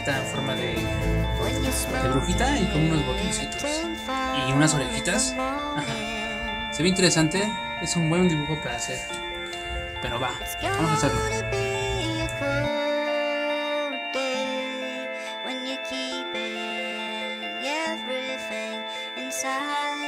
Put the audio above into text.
carita en forma de brujita y con unos botoncitos y unas orejitas. Ajá. Se ve interesante, es un buen dibujo para hacer. Pero va, vamos a hacerlo. Inside